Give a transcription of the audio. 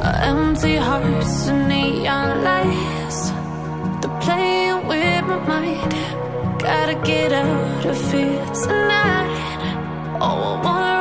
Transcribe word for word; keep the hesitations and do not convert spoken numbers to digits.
Empty hearts and neon lights, they're playing with my mind. Gotta get out of here tonight. Oh, I want